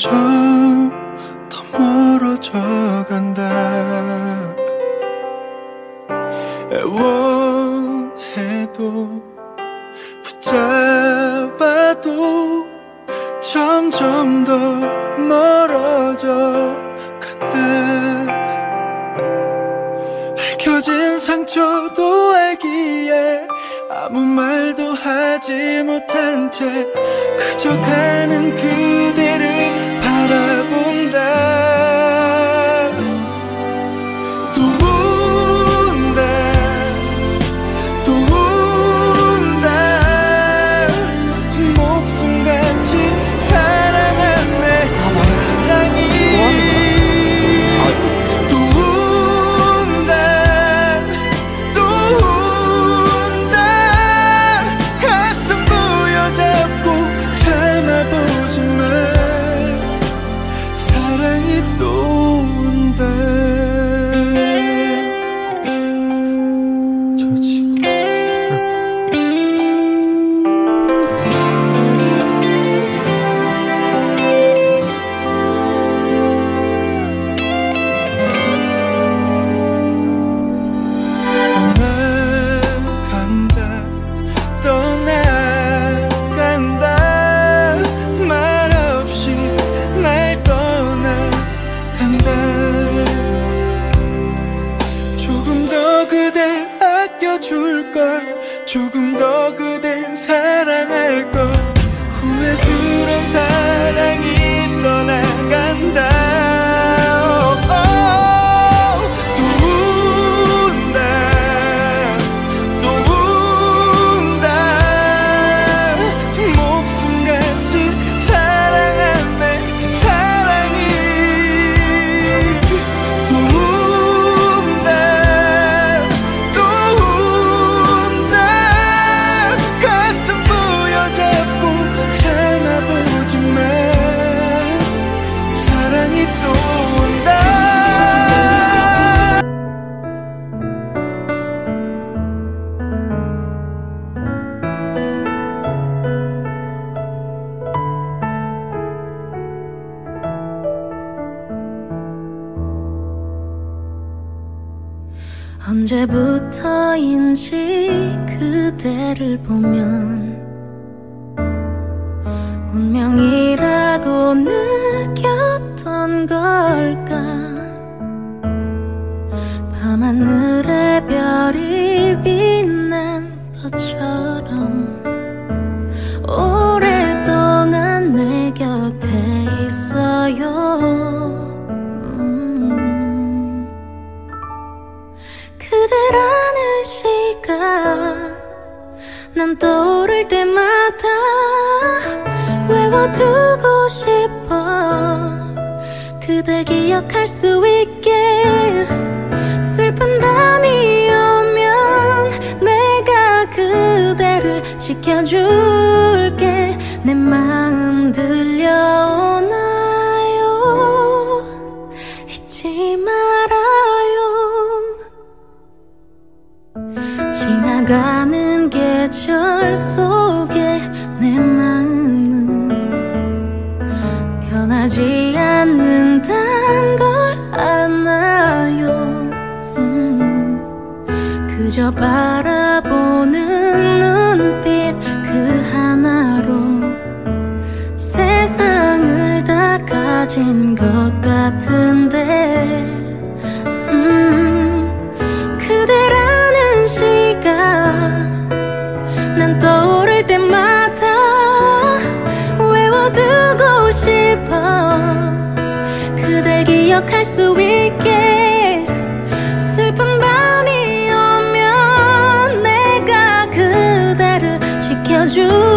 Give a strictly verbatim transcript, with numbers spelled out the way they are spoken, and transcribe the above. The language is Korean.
점점 더 멀어져 간다. 애원해도 붙잡아도 점점 더 멀어져 간다. 얽혀진 상처도 알기에 아무 말도 하지 못한 채 그저 가는 그대를 바라본다. 또 운다 또 운다. 목숨같이 사랑한 내 사랑이 또 운다 또 운다. 가슴 부여잡고 참아보지만 사랑이 또 온다. 저 지금 떠나간다 떠나간다. 말없이 날 떠나간다. 조금 더 그댈 아껴줄걸. 조금 더 그댈 사랑할걸. 후회스러운 사랑이 떠나간다. 또 운다 또 운다. 목숨같이 사랑한 내 사랑이 또 운다 또 운다. 가슴 부여잡고 참아보지만 사랑이 또 온다. 언제부터인지 그대를 보면 운명이라고 느꼈던 걸까. 밤하늘에 별이 빛난 것처럼 오랫동안 내 곁에 있어요. 음. 그대라는 시간 난 떠오를 때마다 외워두고 싶어. 그댈 기억할 수 있게. 슬픈 밤이 오면 내가 그대를 지켜줄게. 내 마음 들려오나요? 잊지 말아요. 지나가는 계절 속에 내 마음은 변하지 않는단 걸 아나요. 음, 그저 바라보는 눈빛 그 하나로 세상을 다 가진 것 같은데. 음, 그대라는 시간 난 떠오를 때마다 외워두고 싶어. 그댈 기억할 수 있게. 슬픈 밤이 오면 내가 그대를 지켜줄